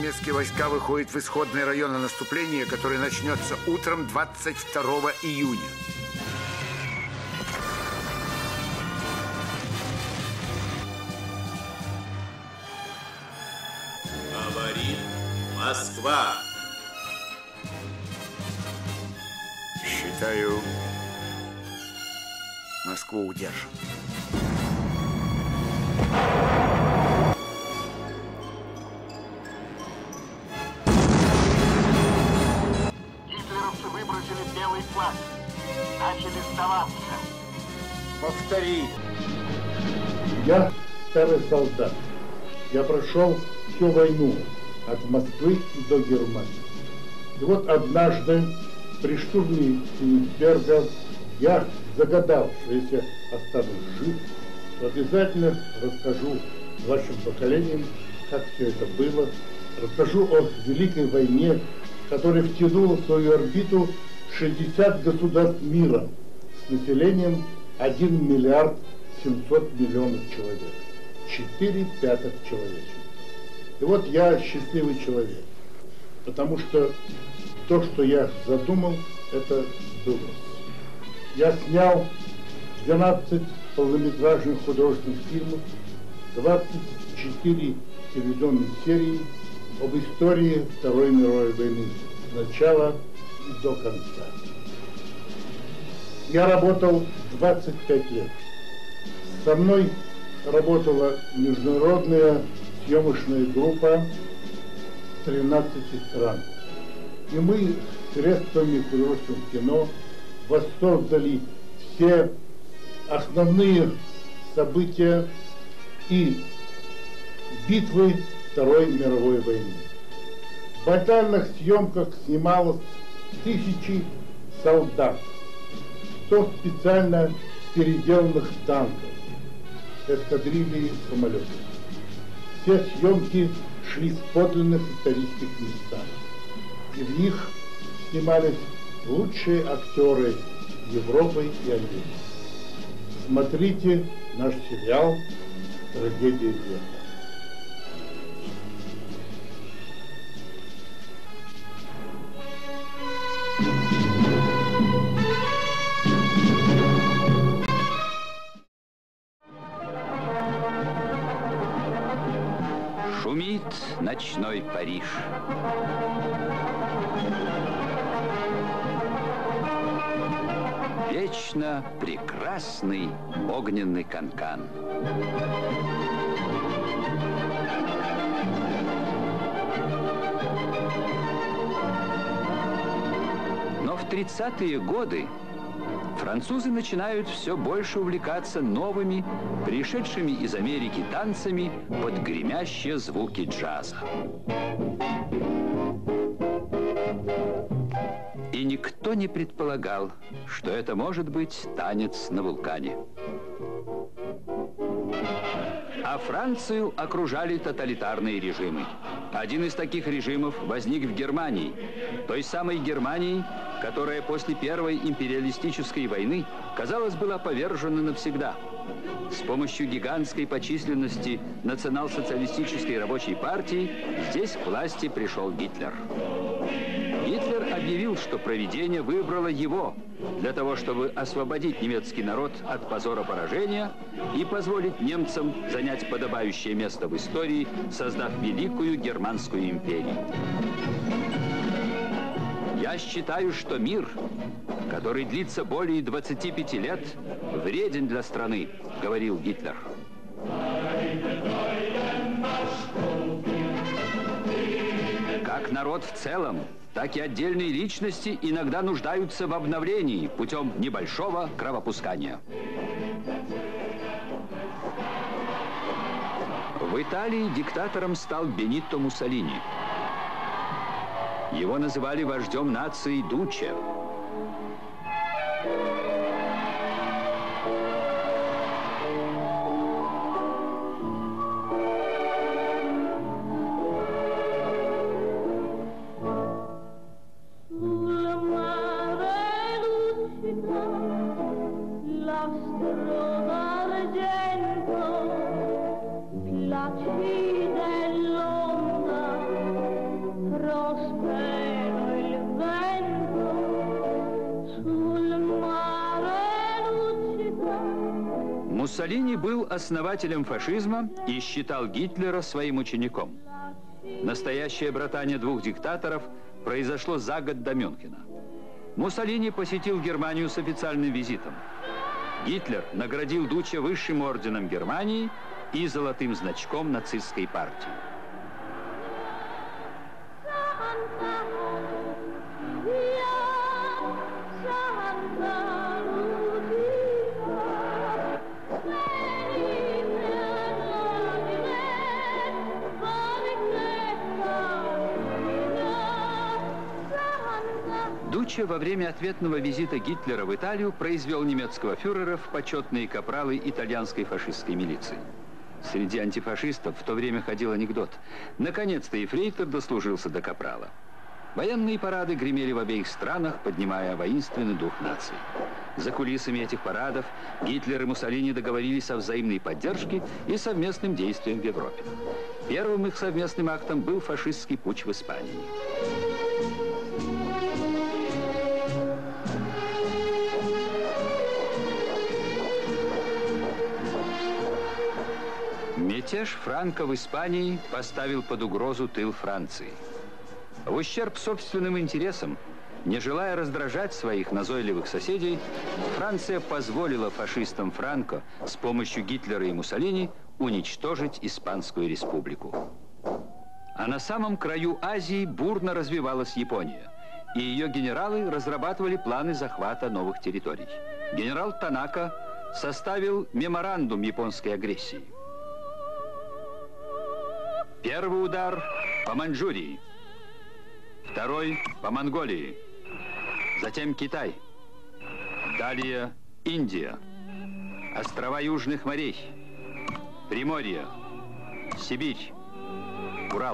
Немецкие войска выходят в исходные районы наступления, которое начнется утром 22 июня. Говорит Москва. Считаю, Москву удержим. Гитлеровцы выбросили белый флаг. Начали сдаваться. Повтори. Я старый солдат. Я прошел всю войну от Москвы до Германии. И вот однажды при штурме Кенигсберга я загадал, что если останусь жив, то обязательно расскажу вашим поколениям, как все это было. Расскажу о Великой войне, которая втянула в свою орбиту 60 государств мира с населением 1 миллиард 700 миллионов человек. 4/5 человечества. И вот я счастливый человек, потому что то, что я задумал, это сбылось. Я снял 12 полнометражных художественных фильмов, 24 телевизионных серий об истории Второй мировой войны с начала и до конца. Я работал 25 лет. Со мной работала международная съемочная группа 13 стран. И мы средствами художественного кино воссоздали все основные события и битвы Второй мировой войны. В батальных съемках снималось тысячи солдат, 100 специально переделанных танков, эскадрильи самолетов. Все съемки шли с подлинных исторических местах. И в них снимались лучшие актеры Европы и Америки. Смотрите наш сериал «Трагедия века». Шумит ночной Париж. Вечно прекрасный огненный канкан. Но в 30-е годы французы начинают все больше увлекаться новыми, пришедшими из Америки танцами под гремящие звуки джаза. И никто не предполагал, что это может быть танец на вулкане. А Францию окружали тоталитарные режимы. Один из таких режимов возник в Германии. Той самой Германии, которая после Первой империалистической войны, казалось, была повержена навсегда. С помощью гигантской по численности национал-социалистической рабочей партии здесь к власти пришел Гитлер. Гитлер объявил, что провидение выбрало его для того, чтобы освободить немецкий народ от позора поражения и позволить немцам занять подобающее место в истории, создав великую германскую империю. Я считаю, что мир, который длится более 25 лет, вреден для страны, говорил Гитлер. Как народ в целом, так и отдельные личности иногда нуждаются в обновлении путем небольшого кровопускания. В Италии диктатором стал Бенито Муссолини. Его называли вождем нации Дуче. La fine dell'onda Муссолини был основателем фашизма и считал Гитлера своим учеником. Настоящее братание двух диктаторов произошло за год до Мюнхена. Муссолини посетил Германию с официальным визитом. Гитлер наградил Дучче высшим орденом Германии и золотым значком нацистской партии. Дучче во время ответного визита Гитлера в Италию произвел немецкого фюрера в почетные капралы итальянской фашистской милиции. Среди антифашистов в то время ходил анекдот. Наконец-то ефрейтор дослужился до капрала. Военные парады гремели в обеих странах, поднимая воинственный дух нации. За кулисами этих парадов Гитлер и Муссолини договорились о взаимной поддержке и совместным действиям в Европе. Первым их совместным актом был фашистский путч в Испании. Мятеж Франко в Испании поставил под угрозу тыл Франции. В ущерб собственным интересам, не желая раздражать своих назойливых соседей, Франция позволила фашистам Франко с помощью Гитлера и Муссолини уничтожить Испанскую республику. А на самом краю Азии бурно развивалась Япония, и ее генералы разрабатывали планы захвата новых территорий. Генерал Танака составил меморандум японской агрессии. Первый удар по Маньчжурии, второй по Монголии, затем Китай, далее Индия, острова Южных морей, Приморье, Сибирь, Урал.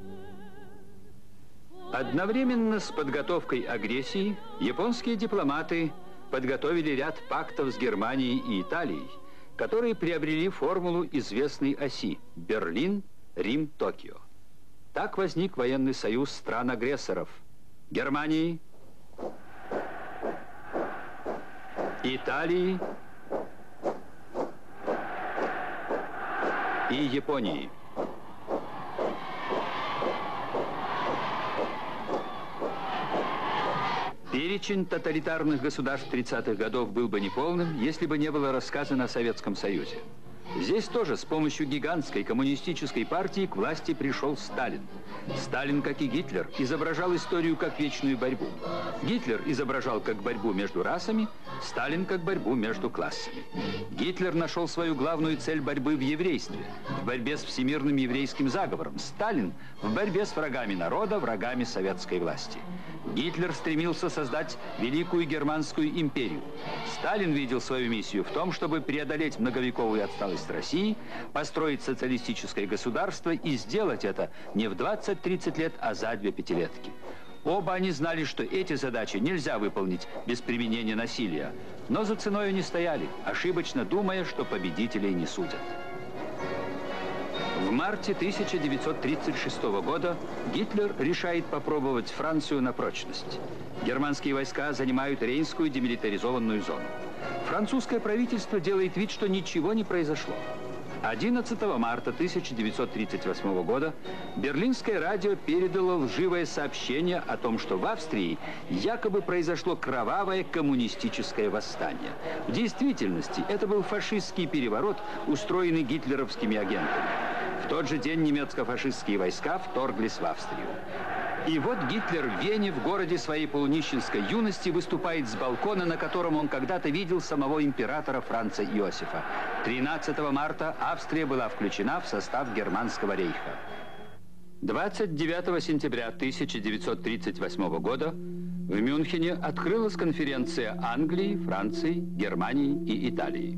Одновременно с подготовкой агрессии японские дипломаты подготовили ряд пактов с Германией и Италией, которые приобрели формулу известной оси Берлин, Рим, Токио. Так возник военный союз стран-агрессоров Германии, Италии и Японии. Перечень тоталитарных государств 30-х годов был бы неполным, если бы не было рассказано о Советском Союзе. Здесь тоже с помощью гигантской коммунистической партии к власти пришел Сталин. Сталин, как и Гитлер, изображал историю как вечную борьбу. Гитлер изображал как борьбу между расами, Сталин как борьбу между классами. Гитлер нашел свою главную цель борьбы в еврействе, в борьбе с всемирным еврейским заговором. Сталин в борьбе с врагами народа, врагами советской власти. Гитлер стремился создать Великую Германскую империю. Сталин видел свою миссию в том, чтобы преодолеть многовековую отсталость России, построить социалистическое государство и сделать это не в 20-30 лет, а за 2 пятилетки. Оба они знали, что эти задачи нельзя выполнить без применения насилия, но за ценой не стояли, ошибочно думая, что победителей не судят. В марте 1936 года Гитлер решает попробовать Францию на прочность. Германские войска занимают Рейнскую демилитаризованную зону. Французское правительство делает вид, что ничего не произошло. 11 марта 1938 года берлинское радио передало лживое сообщение о том, что в Австрии якобы произошло кровавое коммунистическое восстание. В действительности это был фашистский переворот, устроенный гитлеровскими агентами. В тот же день немецко-фашистские войска вторглись в Австрию. И вот Гитлер в Вене, в городе своей полунищенской юности, выступает с балкона, на котором он когда-то видел самого императора Франца Иосифа. 13 марта Австрия была включена в состав Германского рейха. 29 сентября 1938 года в Мюнхене открылась конференция Англии, Франции, Германии и Италии.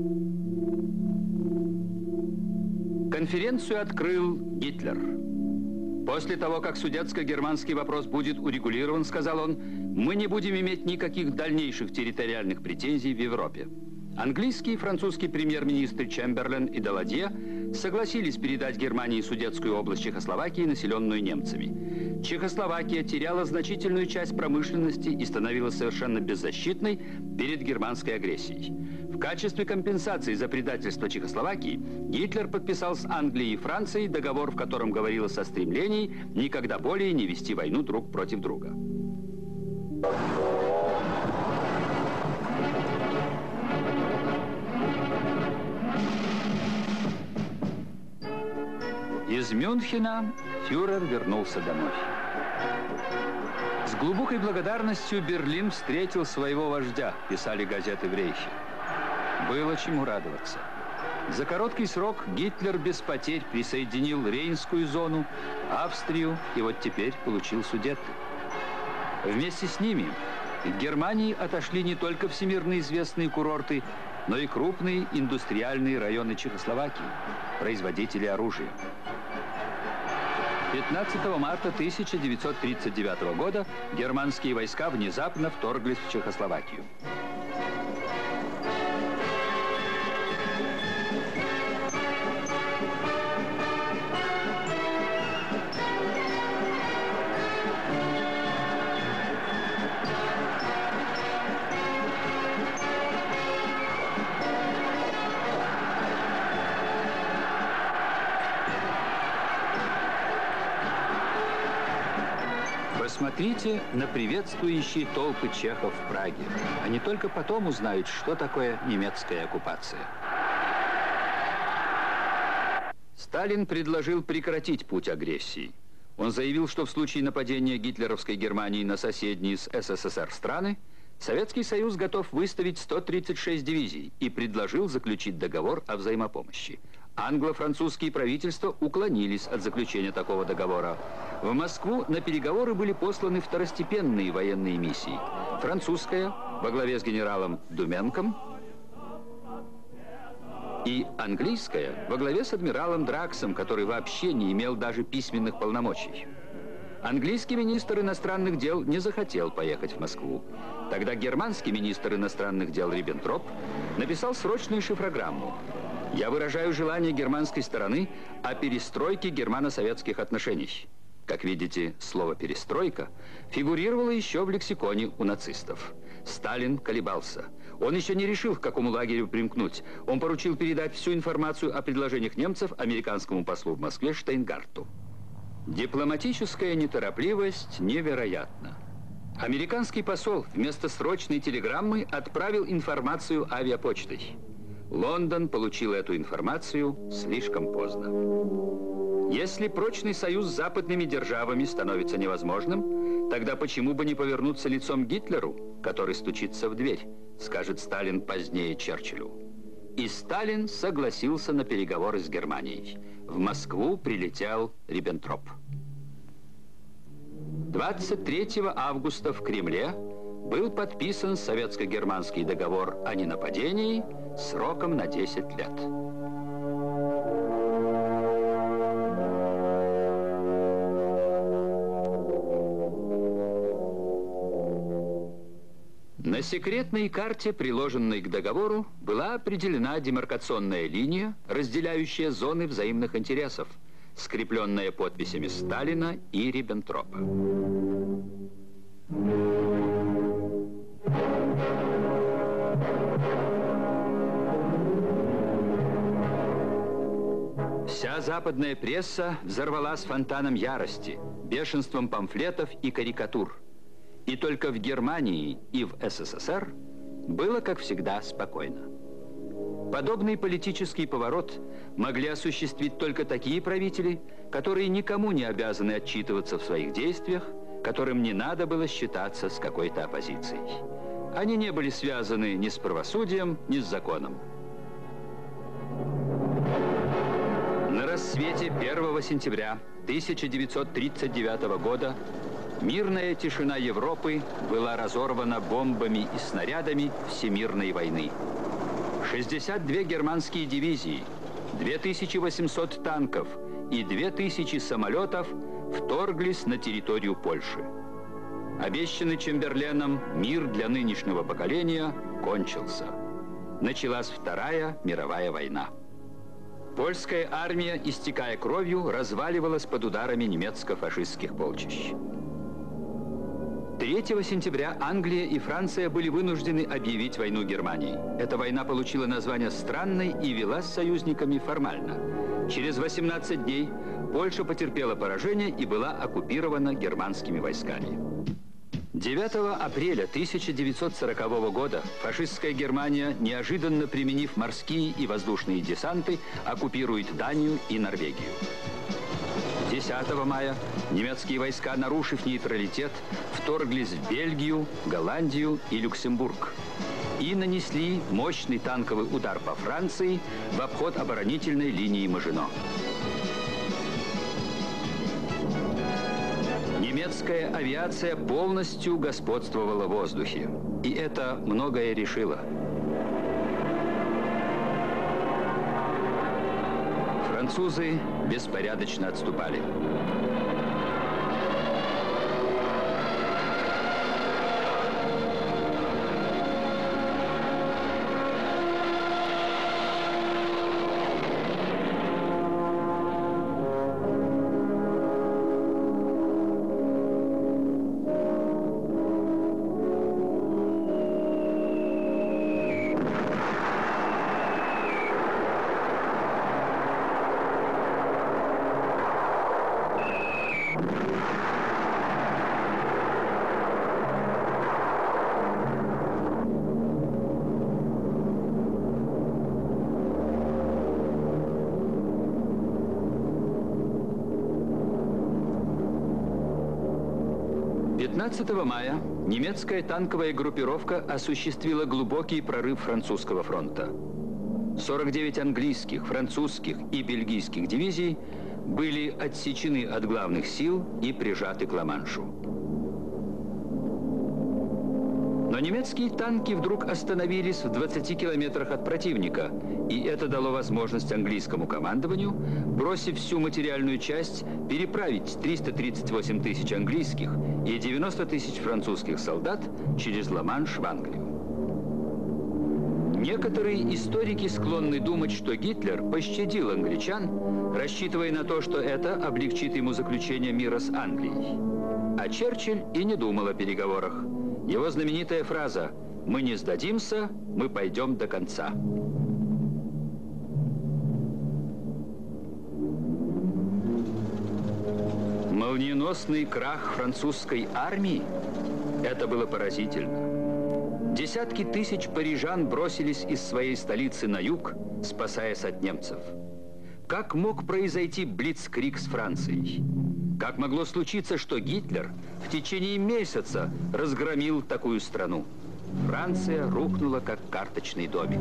Конференцию открыл Гитлер. После того, как судетско-германский вопрос будет урегулирован, сказал он, мы не будем иметь никаких дальнейших территориальных претензий в Европе. Английский и французский премьер-министры Чемберлен и Даладье согласились передать Германии Судетскую область Чехословакии, населенную немцами. Чехословакия теряла значительную часть промышленности и становилась совершенно беззащитной перед германской агрессией. В качестве компенсации за предательство Чехословакии Гитлер подписал с Англией и Францией договор, в котором говорилось о стремлении никогда более не вести войну друг против друга. Из Мюнхена фюрер вернулся домой. С глубокой благодарностью Берлин встретил своего вождя, писали газеты в Рейхе. Было чему радоваться. За короткий срок Гитлер без потерь присоединил Рейнскую зону, Австрию и вот теперь получил Судеты. Вместе с ними в Германии отошли не только всемирно известные курорты, но и крупные индустриальные районы Чехословакии, производители оружия. 15 марта 1939 года германские войска внезапно вторглись в Чехословакию. Посмотрите на приветствующие толпы чехов в Праге. Они только потом узнают, что такое немецкая оккупация. Сталин предложил прекратить путь агрессии. Он заявил, что в случае нападения гитлеровской Германии на соседние с СССР страны, Советский Союз готов выставить 136 дивизий и предложил заключить договор о взаимопомощи. Англо-французские правительства уклонились от заключения такого договора. В Москву на переговоры были посланы второстепенные военные миссии. Французская во главе с генералом Думенком и английская во главе с адмиралом Драксом, который вообще не имел даже письменных полномочий. Английский министр иностранных дел не захотел поехать в Москву. Тогда германский министр иностранных дел Риббентроп написал срочную шифрограмму. «Я выражаю желание германской стороны о перестройке германо-советских отношений». Как видите, слово «перестройка» фигурировало еще в лексиконе у нацистов. Сталин колебался. Он еще не решил, к какому лагерю примкнуть. Он поручил передать всю информацию о предложениях немцев американскому послу в Москве Штейнгарту. Дипломатическая неторопливость невероятна. Американский посол вместо срочной телеграммы отправил информацию авиапочтой. Лондон получил эту информацию слишком поздно. Если прочный союз с западными державами становится невозможным, тогда почему бы не повернуться лицом к Гитлеру, который стучится в дверь, скажет Сталин позднее Черчиллю. И Сталин согласился на переговоры с Германией. В Москву прилетел Риббентроп. 23 августа в Кремле был подписан советско-германский договор о ненападении сроком на 10 лет. На секретной карте, приложенной к договору, была определена демаркационная линия, разделяющая зоны взаимных интересов, скрепленная подписями Сталина и Риббентропа. Вся западная пресса взорвалась фонтаном ярости, бешенством памфлетов и карикатур. И только в Германии и в СССР было, как всегда, спокойно. Подобный политический поворот могли осуществить только такие правители, которые никому не обязаны отчитываться в своих действиях, которым не надо было считаться с какой-то оппозицией. Они не были связаны ни с правосудием, ни с законом. На рассвете 1 сентября 1939 года мирная тишина Европы была разорвана бомбами и снарядами Всемирной войны. 62 германские дивизии, 2800 танков и 2000 самолетов вторглись на территорию Польши. Обещанный Чемберленом мир для нынешнего поколения кончился. Началась Вторая мировая война. Польская армия, истекая кровью, разваливалась под ударами немецко-фашистских полчищ. 3 сентября Англия и Франция были вынуждены объявить войну Германии. Эта война получила название странной и велась с союзниками формально. Через 18 дней Польша потерпела поражение и была оккупирована германскими войсками. 9 апреля 1940 года фашистская Германия, неожиданно применив морские и воздушные десанты, оккупирует Данию и Норвегию. 10 мая немецкие войска, нарушив нейтралитет, вторглись в Бельгию, Голландию и Люксембург и нанесли мощный танковый удар по Франции в обход оборонительной линии Мажино. Немецкая авиация полностью господствовала в воздухе, и это многое решило. Французы беспорядочно отступали. Мая немецкая танковая группировка осуществила глубокий прорыв французского фронта. 49 английских, французских и бельгийских дивизий были отсечены от главных сил и прижаты к Ла-Маншу. Но немецкие танки вдруг остановились в 20 километрах от противника, и это дало возможность английскому командованию, бросив всю материальную часть, переправить 338 тысяч английских и 90 тысяч французских солдат через Ла-Манш в Англию. Некоторые историки склонны думать, что Гитлер пощадил англичан, рассчитывая на то, что это облегчит ему заключение мира с Англией. А Черчилль и не думал о переговорах. Его знаменитая фраза «Мы не сдадимся, мы пойдем до конца». Молниеносный крах французской армии – это было поразительно. Десятки тысяч парижан бросились из своей столицы на юг, спасаясь от немцев. Как мог произойти блицкриг с Францией? Как могло случиться, что Гитлер в течение месяца разгромил такую страну? Франция рухнула, как карточный домик.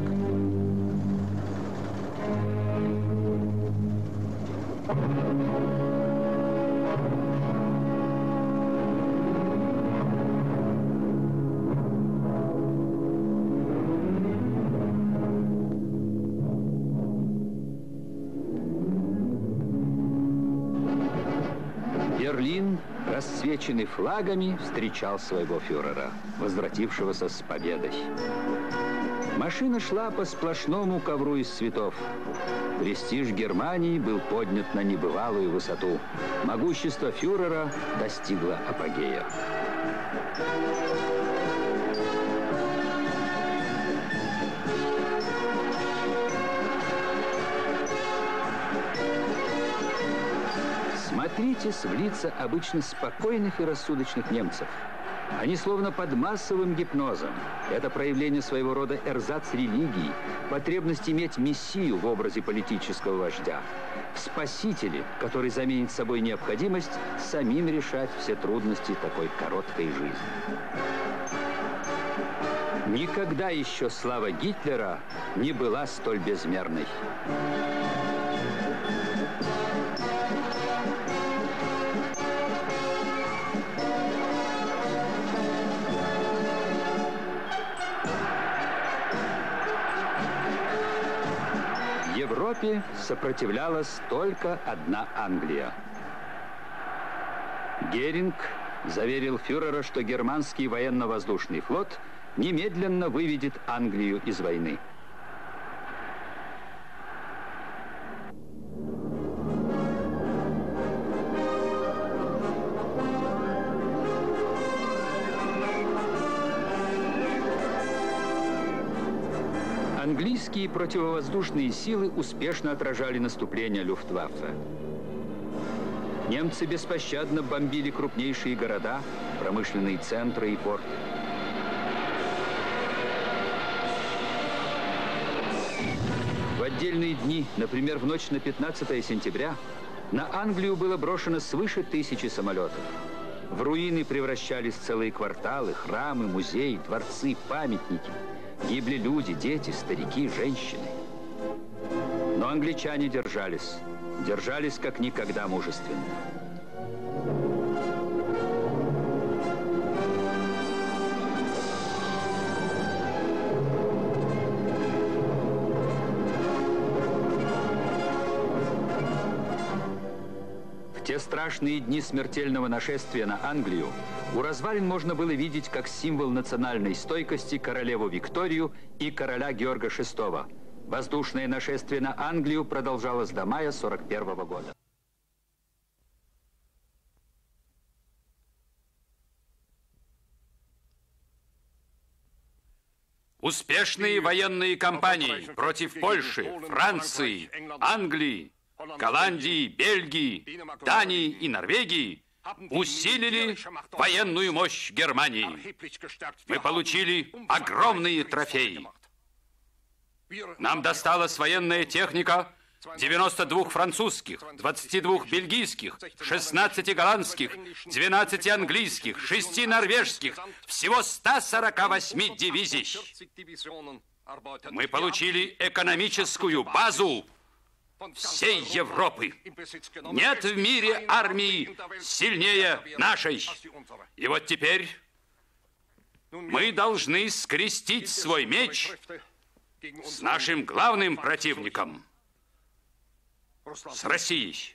Берлин, расцвеченный флагами, встречал своего фюрера, возвратившегося с победой. Машина шла по сплошному ковру из цветов. Престиж Германии был поднят на небывалую высоту. Могущество фюрера достигло апогея. Смотрите в лица обычно спокойных и рассудочных немцев. Они словно под массовым гипнозом. Это проявление своего рода эрзац религии, потребность иметь мессию в образе политического вождя, в спасителе, который заменит собой необходимость самим решать все трудности такой короткой жизни. Никогда еще слава Гитлера не была столь безмерной. Европе сопротивлялась только одна Англия. Геринг заверил фюрера, что германский военно-воздушный флот немедленно выведет Англию из войны. Английские противовоздушные силы успешно отражали наступление Люфтваффе. Немцы беспощадно бомбили крупнейшие города, промышленные центры и порты. В отдельные дни, например, в ночь на 15 сентября, на Англию было брошено свыше 1000 самолетов. В руины превращались целые кварталы, храмы, музеи, дворцы, памятники. Гибли люди, дети, старики, женщины. Но англичане держались как никогда мужественно. В те страшные дни смертельного нашествия на Англию у развалин можно было видеть как символ национальной стойкости королеву Викторию и короля Георга VI. Воздушное нашествие на Англию продолжалось до мая 1941 года. Успешные военные кампании против Польши, Франции, Англии, Голландии, Бельгии, Дании и Норвегии усилили военную мощь Германии. Мы получили огромные трофеи. Нам досталась военная техника 92 французских, 22 бельгийских, 16 голландских, 12 английских, 6 норвежских, всего 148 дивизий. Мы получили экономическую базу всей Европы. Нет в мире армии сильнее нашей. И вот теперь мы должны скрестить свой меч с нашим главным противником, с Россией.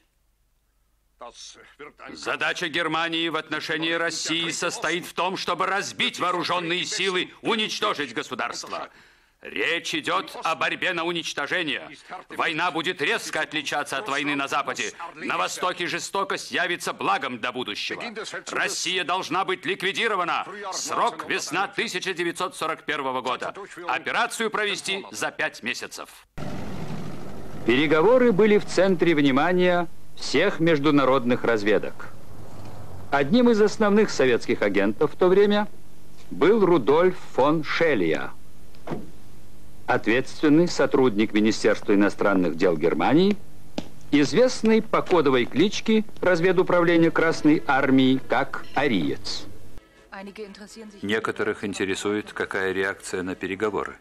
Задача Германии в отношении России состоит в том, чтобы разбить вооруженные силы, уничтожить государство. Речь идет о борьбе на уничтожение. Война будет резко отличаться от войны на Западе. На Востоке жестокость явится благом для будущего. Россия должна быть ликвидирована. Срок весна 1941 года. Операцию провести за 5 месяцев. Переговоры были в центре внимания всех международных разведок. Одним из основных советских агентов в то время был Рудольф фон Шелия, ответственный сотрудник Министерства иностранных дел Германии, известный по кодовой кличке разведуправления Красной Армии как Ариец. Некоторых интересует, какая реакция на переговоры.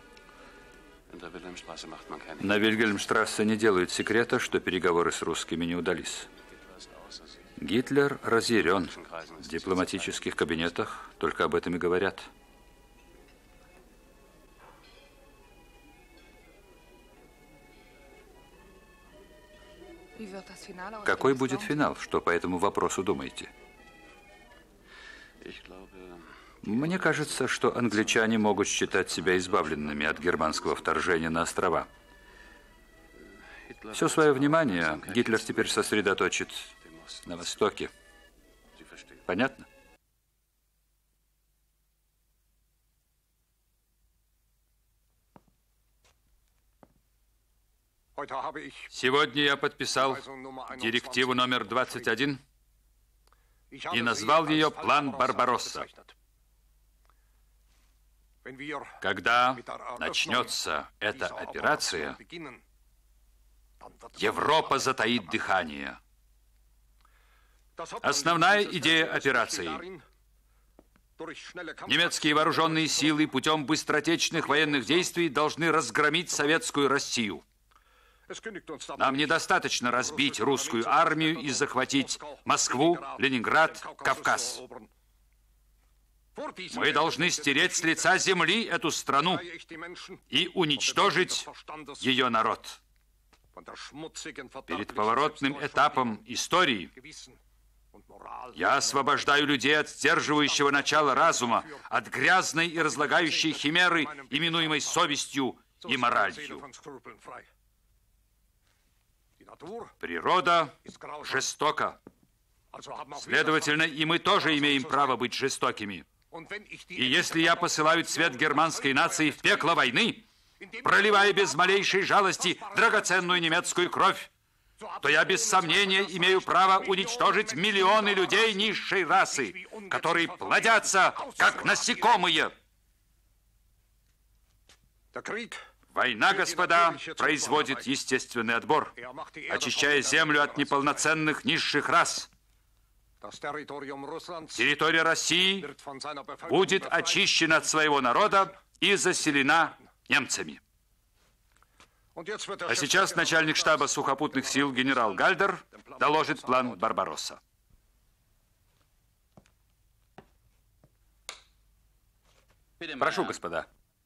На Вильгельмштрассе не делают секрета, что переговоры с русскими не удались. Гитлер разъярен. В дипломатических кабинетах только об этом и говорят. Какой будет финал? Что по этому вопросу думаете? Мне кажется, что англичане могут считать себя избавленными от германского вторжения на острова. Все свое внимание Гитлер теперь сосредоточит на Востоке. Понятно? Сегодня я подписал директиву номер 21 и назвал ее «План Барбаросса». Когда начнется эта операция, Европа затаит дыхание. Основная идея операции. Немецкие вооруженные силы путем быстротечных военных действий должны разгромить советскую Россию. Нам недостаточно разбить русскую армию и захватить Москву, Ленинград, Кавказ. Мы должны стереть с лица земли эту страну и уничтожить ее народ. Перед поворотным этапом истории я освобождаю людей от сдерживающего начала разума, от грязной и разлагающей химеры, именуемой совестью и моралью. Природа жестока. Следовательно, и мы тоже имеем право быть жестокими. И если я посылаю цвет германской нации в пекло войны, проливая без малейшей жалости драгоценную немецкую кровь, то я без сомнения имею право уничтожить миллионы людей низшей расы, которые плодятся, как насекомые. Война, господа, производит естественный отбор, очищая землю от неполноценных низших рас. Территория России будет очищена от своего народа и заселена немцами. А сейчас начальник штаба сухопутных сил генерал Гальдер доложит план Барбаросса. Прошу, господа.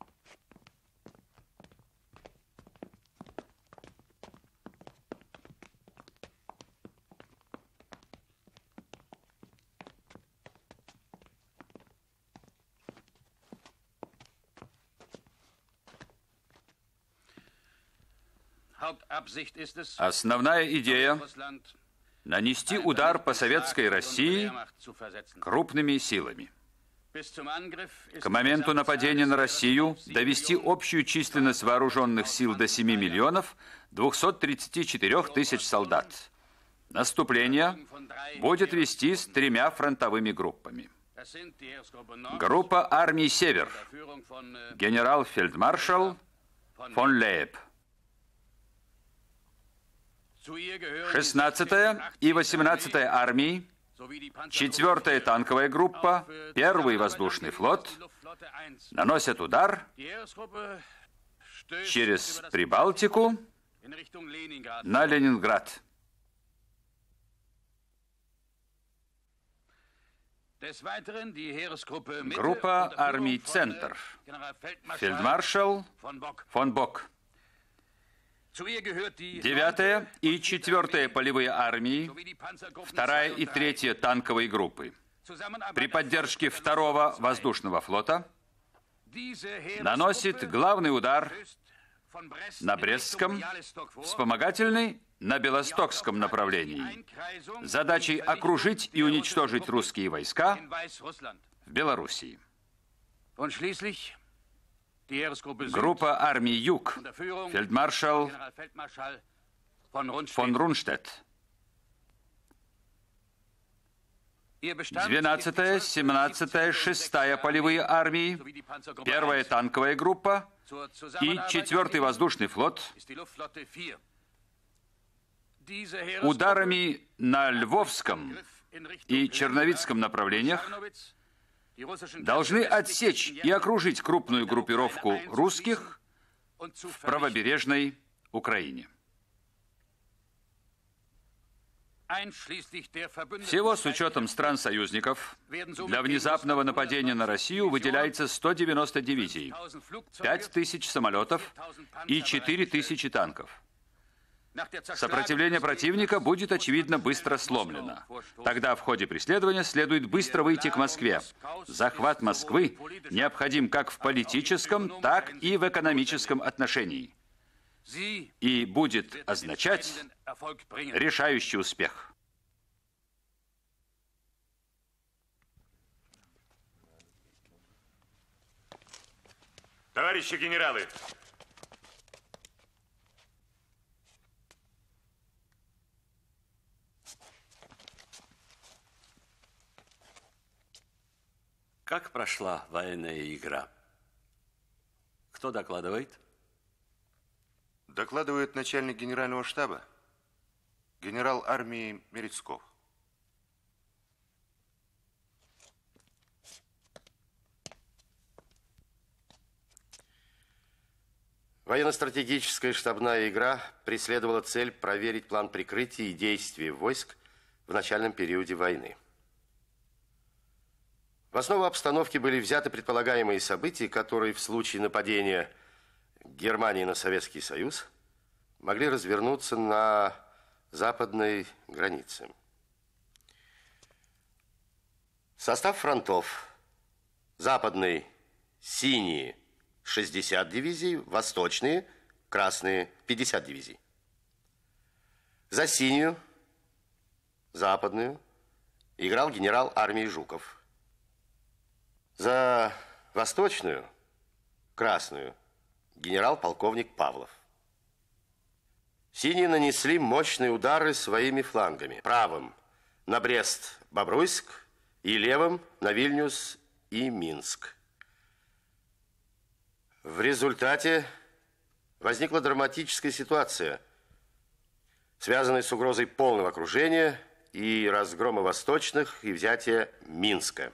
Основная идея – нанести удар по советской России крупными силами. К моменту нападения на Россию довести общую численность вооруженных сил до 7 миллионов 234 тысяч солдат. Наступление будет вести с 3 фронтовыми группами. Группа армий «Север», генерал-фельдмаршал фон Лейб. 16-я и 18-я армии, 4-я танковая группа, 1-й воздушный флот наносят удар через Прибалтику на Ленинград. Группа армий «Центр», фельдмаршал фон Бок. 9-я и 4-я полевые армии, 2-я и 3-я танковые группы при поддержке 2-го воздушного флота наносит главный удар на Брестском, вспомогательный на Белостокском направлении, задачей окружить и уничтожить русские войска в Белоруссии. Группа армий «Юг», фельдмаршал фон Рунштедт. 12-я, 17-я, 6-я полевые армии, 1-я танковая группа и 4-й воздушный флот ударами на Львовском и Черновицком направлениях должны отсечь и окружить крупную группировку русских в правобережной Украине. Всего с учетом стран-союзников для внезапного нападения на Россию выделяется 190 дивизий, 5000 самолетов и 4000 танков. Сопротивление противника будет, очевидно, быстро сломлено. Тогда в ходе преследования следует быстро выйти к Москве. Захват Москвы необходим как в политическом, так и в экономическом отношении. И будет означать решающий успех. Товарищи генералы! Как прошла военная игра? Кто докладывает? Докладывает начальник генерального штаба, генерал армии Мерецков. Военно-стратегическая штабная игра преследовала цель проверить план прикрытия и действий войск в начальном периоде войны. В основу обстановки были взяты предполагаемые события, которые в случае нападения Германии на Советский Союз могли развернуться на западной границе. Состав фронтов. Западный – синие – 60 дивизий, восточные – красные – 50 дивизий. За синюю, западную, играл генерал армии Жуков. За восточную, красную, генерал-полковник Павлов. Синие нанесли мощные удары своими флангами. Правым на Брест-Бобруйск и левым на Вильнюс и Минск. В результате возникла драматическая ситуация, связанная с угрозой полного окружения и разгрома восточных и взятия Минска.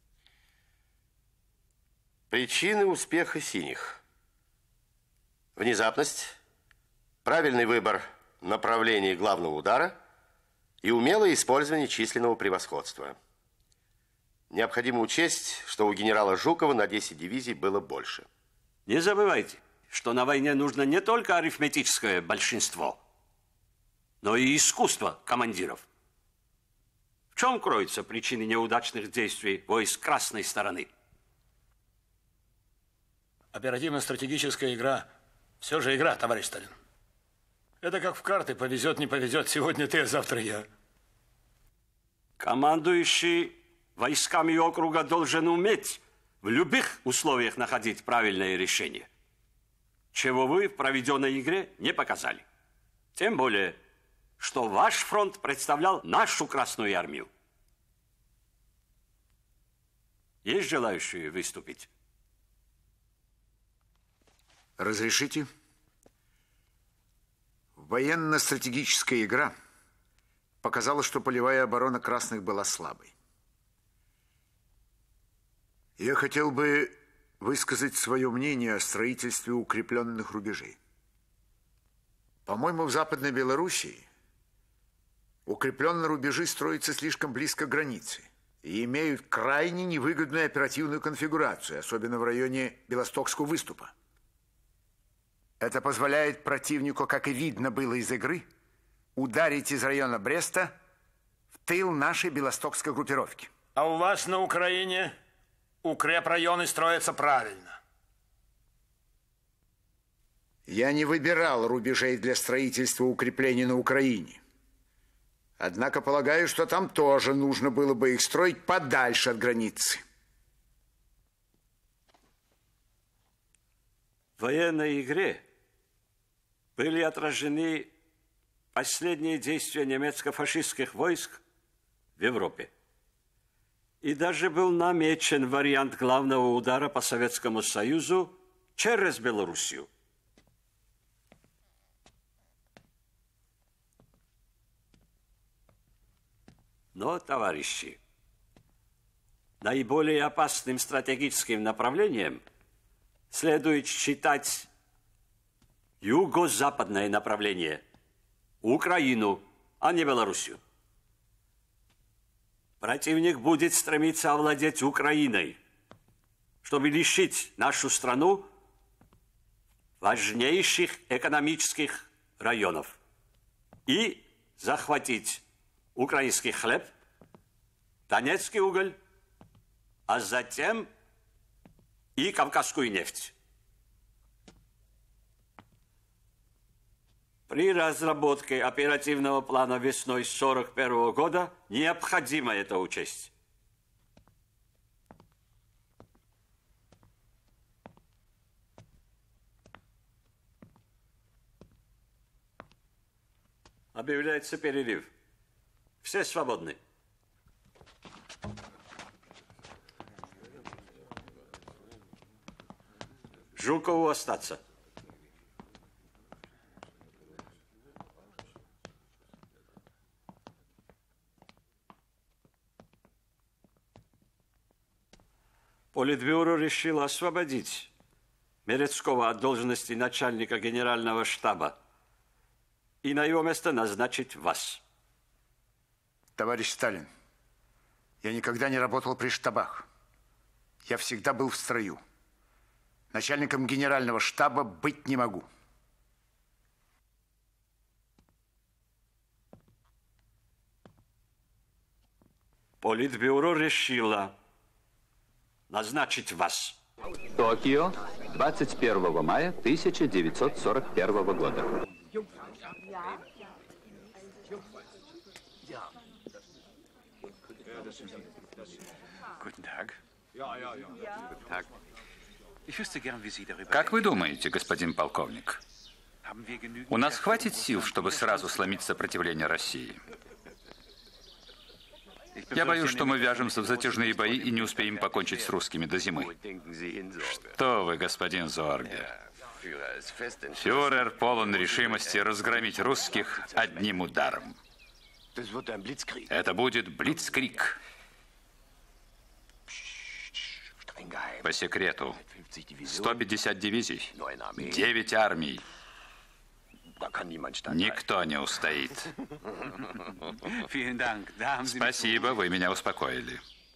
Причины успеха синих. Внезапность, правильный выбор направления главного удара и умелое использование численного превосходства. Необходимо учесть, что у генерала Жукова на 10 дивизий было больше. Не забывайте, что на войне нужно не только арифметическое большинство, но и искусство командиров. В чем кроются причины неудачных действий войск красной стороны? Оперативно-стратегическая игра все же игра, товарищ Сталин. Это как в карты, повезет, не повезет. Сегодня ты, а завтра я. Командующий войсками округа должен уметь в любых условиях находить правильное решение, чего вы в проведенной игре не показали. Тем более, что ваш фронт представлял нашу Красную Армию. Есть желающие выступить? Разрешите? Военно-стратегическая игра показала, что полевая оборона красных была слабой. Я хотел бы высказать свое мнение о строительстве укрепленных рубежей. По-моему, в Западной Белоруссии укрепленные рубежи строятся слишком близко к границе и имеют крайне невыгодную оперативную конфигурацию, особенно в районе Белостокского выступа. Это позволяет противнику, как и видно было из игры, ударить из района Бреста в тыл нашей белостокской группировки. А у вас на Украине укрепрайоны строятся правильно. Я не выбирал рубежей для строительства укреплений на Украине. Однако полагаю, что там тоже нужно было бы их строить подальше от границы. В военной игре были отражены последние действия немецко-фашистских войск в Европе. И даже был намечен вариант главного удара по Советскому Союзу через Белоруссию. Но, товарищи, наиболее опасным стратегическим направлением следует считать юго-западное направление, Украину, а не Белоруссию. Противник будет стремиться овладеть Украиной, чтобы лишить нашу страну важнейших экономических районов и захватить украинский хлеб, донецкий уголь, а затем и кавказскую нефть. При разработке оперативного плана весной 1941 года необходимо это учесть. Объявляется перерыв. Все свободны. Жукову остаться. Политбюро решило освободить Мерецкого от должности начальника генерального штаба и на его место назначить вас. Товарищ Сталин, я никогда не работал при штабах. Я всегда был в строю. Начальником генерального штаба быть не могу. Политбюро решило назначить вас. Токио, 21 мая 1941 года. Guten Tag. Guten Tag. Как вы думаете, господин полковник, у нас хватит сил, чтобы сразу сломить сопротивление России? Я боюсь, что мы вяжемся в затяжные бои и не успеем покончить с русскими до зимы. Что вы, господин Зорге? Фюрер полон решимости разгромить русских одним ударом. Это будет блицкриг. По секрету. 150 дивизий, 9 армий. Никто не устоит. Спасибо, вы меня успокоили.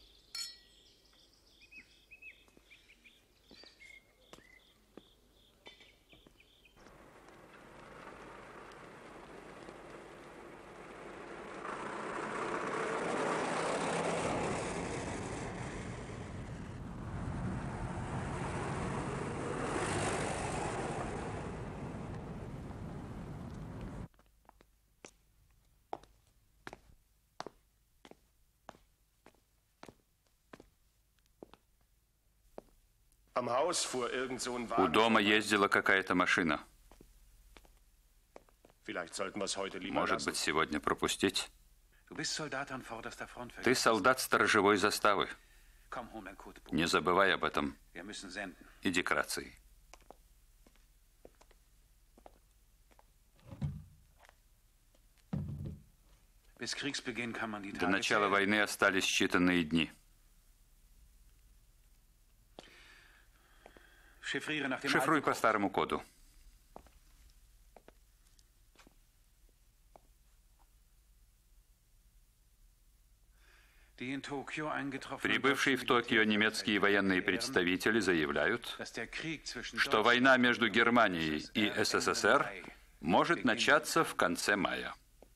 У дома ездила какая-то машина. Может быть, сегодня пропустить? Ты солдат сторожевой заставы. Не забывай об этом. Иди к рации. До начала войны остались считанные дни. Шифруй по старому коду. Прибывшие в Токио немецкие военные представители заявляют, что война между Германией и СССР может начаться в конце мая.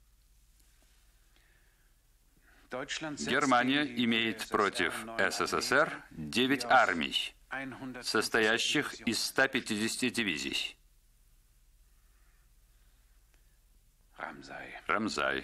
Германия имеет против СССР 9 армий, состоящих из 150 дивизий. Рамзай.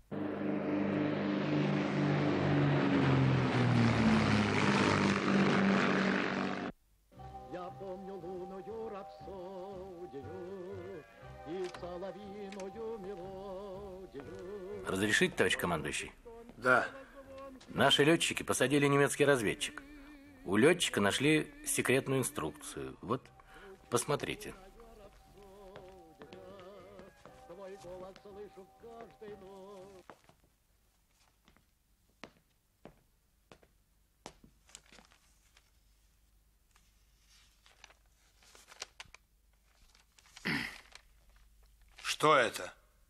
Я помню лунную рапсодию и соловьиную мелодию. Разрешите, товарищ командующий? Да. Наши летчики посадили немецкий разведчик. У летчика нашли секретную инструкцию. Вот, посмотрите. Что это?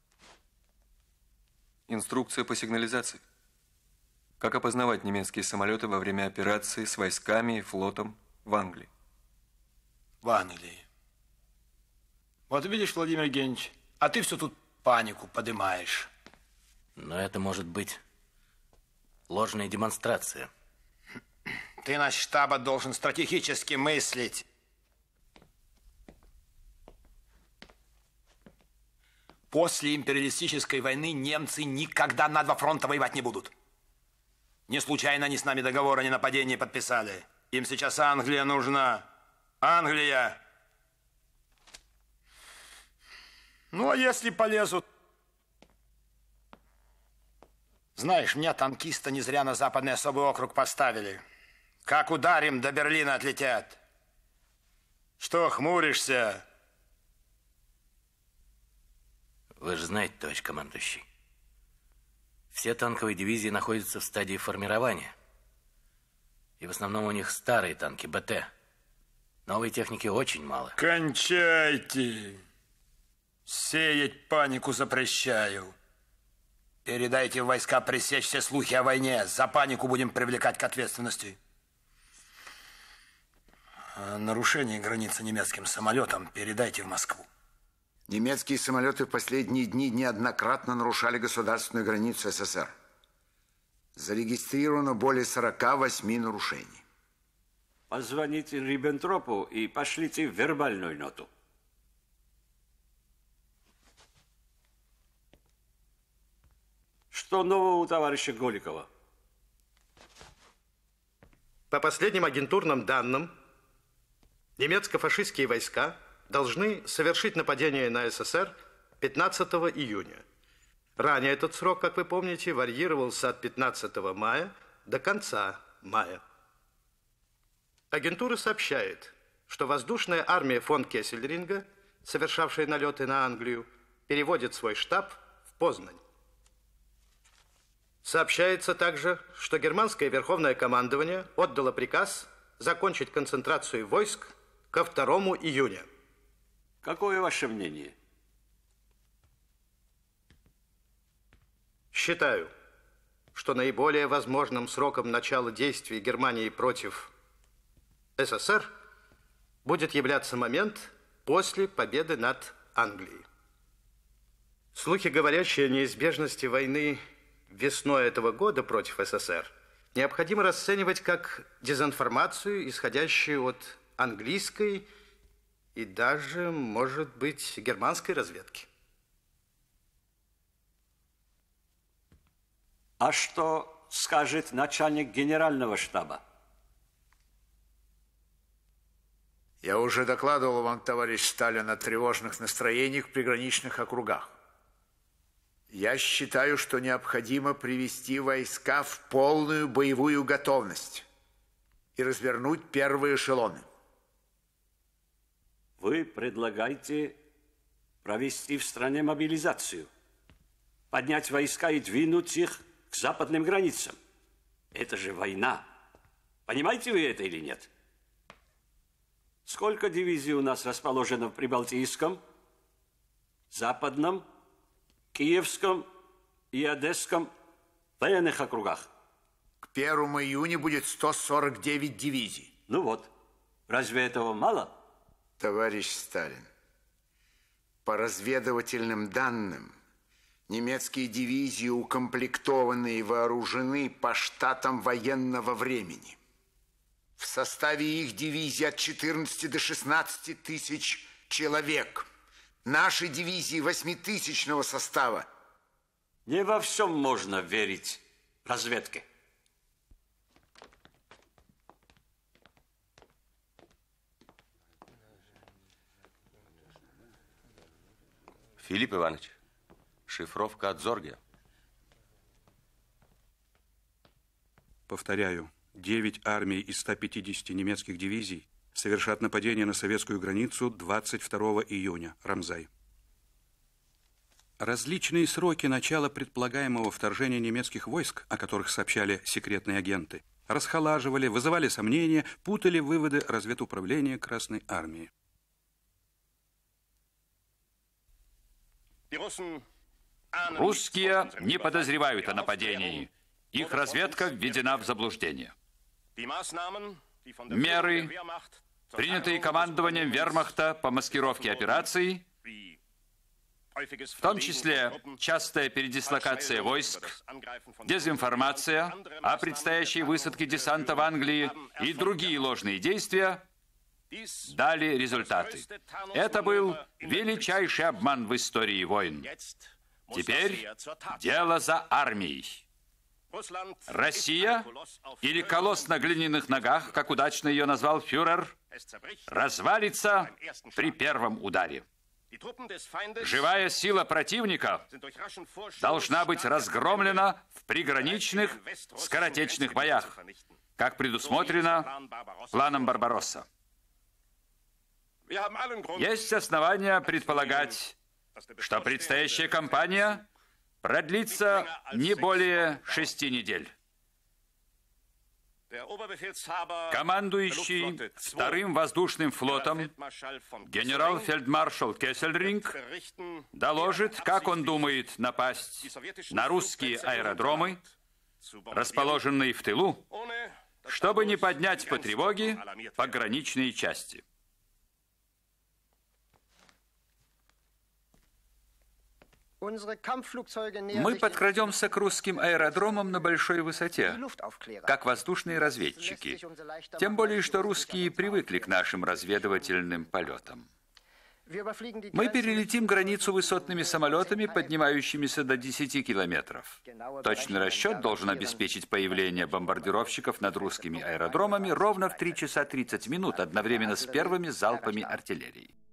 Инструкция по сигнализации. Как опознавать немецкие самолеты во время операции с войсками и флотом в Англии? В Англии. Вот видишь, Владимир Евгеньевич, а ты все тут панику поднимаешь. Но это может быть ложная демонстрация. Ты на штаба должен стратегически мыслить. После империалистической войны немцы никогда на два фронта воевать не будут. Не случайно они с нами договор о ненападении подписали. Им сейчас Англия нужна. Англия. Ну, а если полезут? Знаешь, меня танкисты не зря на Западный особый округ поставили. Как ударим, до Берлина отлетят. Что хмуришься? Вы же знаете, товарищ командующий, все танковые дивизии находятся в стадии формирования. И в основном у них старые танки, БТ. Новой техники очень мало. Кончайте. Сеять панику запрещаю. Передайте в войска пресечь все слухи о войне. За панику будем привлекать к ответственности. О нарушении границы немецким самолетом передайте в Москву. Немецкие самолеты в последние дни неоднократно нарушали государственную границу СССР. Зарегистрировано более 48 нарушений. Позвоните Риббентропу и пошлите вербальную ноту. Что нового у товарища Голикова? По последним агентурным данным, Немецко-фашистские войска должны совершить нападение на СССР 15 июня. Ранее этот срок, как вы помните, варьировался от 15 мая до конца мая. Агентура сообщает, что воздушная армия фон Кессельринга, совершавшая налеты на Англию, переводит свой штаб в Познань. Сообщается также, что германское верховное командование отдало приказ закончить концентрацию войск ко 2 июня. Какое ваше мнение? Считаю, что наиболее возможным сроком начала действий Германии против СССР будет являться момент после победы над Англией. Слухи, говорящие о неизбежности войны весной этого года против СССР, необходимо расценивать как дезинформацию, исходящую от английской и даже, может быть, германской разведки. А что скажет начальник генерального штаба? Я уже докладывал вам, товарищ Сталин, о тревожных настроениях в приграничных округах. Я считаю, что необходимо привести войска в полную боевую готовность и развернуть первые эшелоны. Вы предлагаете провести в стране мобилизацию, поднять войска и двинуть их к западным границам. Это же война. Понимаете вы это или нет? Сколько дивизий у нас расположено в Прибалтийском, Западном, Киевском и Одесском военных округах? К 1 июня будет 149 дивизий. Ну вот, разве этого мало? Товарищ Сталин, по разведывательным данным, немецкие дивизии укомплектованы и вооружены по штатам военного времени. В составе их дивизий от 14 до 16 тысяч человек. Наши дивизии 8-тысячного состава. Не во всем можно верить разведке. Филипп Иванович, шифровка от Зорге. Повторяю, 9 армий из 150 немецких дивизий совершат нападение на советскую границу 22 июня. Рамзай. Различные сроки начала предполагаемого вторжения немецких войск, о которых сообщали секретные агенты, расхолаживали, вызывали сомнения, путали выводы разведуправления Красной Армии. Русские не подозревают о нападении. Их разведка введена в заблуждение. Меры, принятые командованием вермахта по маскировке операций, в том числе частая передислокация войск, дезинформация о предстоящей высадке десанта в Англии и другие ложные действия, дали результаты. Это был величайший обман в истории войн. Теперь дело за армией. Россия, или колосс на глиняных ногах, как удачно ее назвал фюрер, развалится при первом ударе. Живая сила противника должна быть разгромлена в приграничных скоротечных боях, как предусмотрено планом Барбаросса. Есть основания предполагать, что предстоящая кампания продлится не более 6 недель. Командующий Вторым воздушным флотом генерал-фельдмаршал Кессельринг доложит, как он думает напасть на русские аэродромы, расположенные в тылу, чтобы не поднять по тревоге пограничные части. Мы подкрадемся к русским аэродромам на большой высоте, как воздушные разведчики. Тем более, что русские привыкли к нашим разведывательным полетам. Мы перелетим границу высотными самолетами, поднимающимися до 10 километров. Точный расчет должен обеспечить появление бомбардировщиков над русскими аэродромами ровно в 3 часа 30 минут, одновременно с первыми залпами артиллерии.